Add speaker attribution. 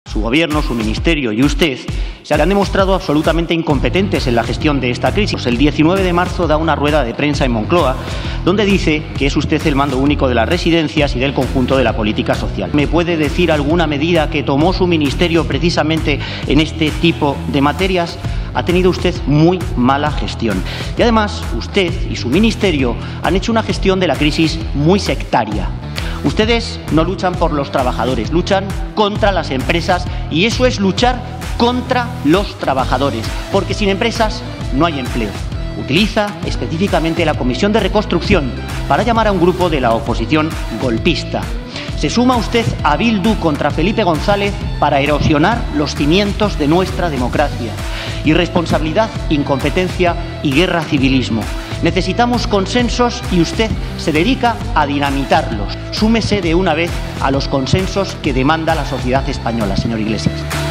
Speaker 1: Su gobierno, su ministerio y usted se han demostrado absolutamente incompetentes en la gestión de esta crisis. El 19 de marzo da una rueda de prensa en Moncloa donde dice que es usted el mando único de las residencias y del conjunto de la política social. ¿Me puede decir alguna medida que tomó su ministerio precisamente en este tipo de materias? Ha tenido usted muy mala gestión. Y además, usted y su ministerio han hecho una gestión de la crisis muy sectaria. Ustedes no luchan por los trabajadores, luchan contra las empresas y eso es luchar contra los trabajadores, porque sin empresas no hay empleo. Utiliza específicamente la Comisión de Reconstrucción para llamar a un grupo de la oposición golpista. Se suma usted a Bildu contra Felipe González para erosionar los cimientos de nuestra democracia. Irresponsabilidad, incompetencia y guerra civilismo. Necesitamos consensos y usted se dedica a dinamitarlos. Súmese de una vez a los consensos que demanda la sociedad española, señor Iglesias.